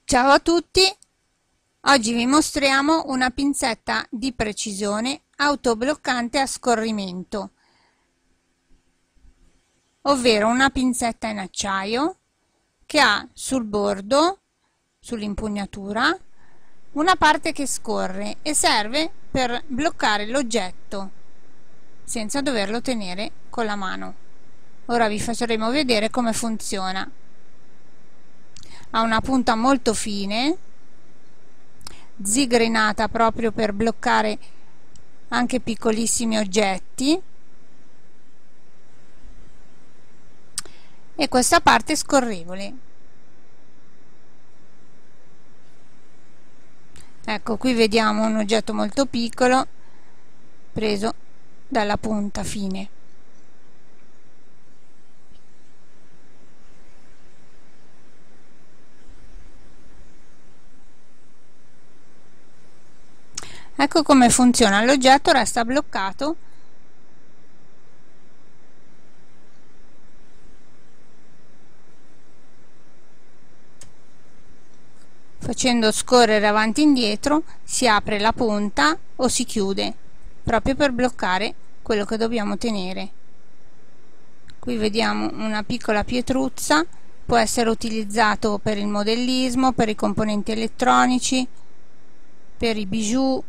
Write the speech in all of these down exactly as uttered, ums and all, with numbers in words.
Ciao a tutti, oggi vi mostriamo una pinzetta di precisione autobloccante a scorrimento, ovvero una pinzetta in acciaio che ha sul bordo, sull'impugnatura, una parte che scorre e serve per bloccare l'oggetto senza doverlo tenere con la mano. Ora vi faremo vedere come funziona. Ha una punta molto fine, zigrinata proprio per bloccare anche piccolissimi oggetti, e questa parte è scorrevole. Ecco, qui vediamo un oggetto molto piccolo preso dalla punta fine. Ecco come funziona, l'oggetto resta bloccato facendo scorrere avanti e indietro. Si apre la punta o si chiude proprio per bloccare quello che dobbiamo tenere. Qui vediamo una piccola pietruzza, può essere utilizzato per il modellismo, per i componenti elettronici, per i bijou.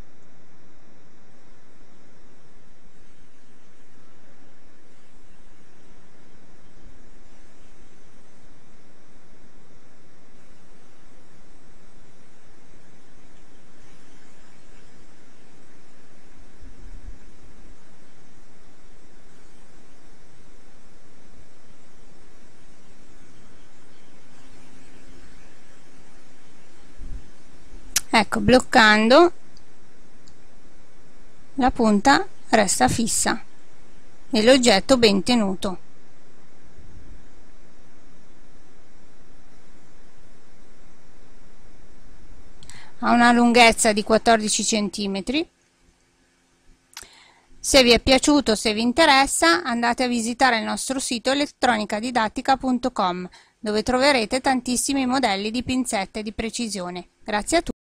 Ecco, bloccando la punta resta fissa e l'oggetto ben tenuto. Ha una lunghezza di quattordici centimetri. Se vi è piaciuto, se vi interessa, andate a visitare il nostro sito elettronicadidattica punto com, dove troverete tantissimi modelli di pinzette di precisione. Grazie a tutti.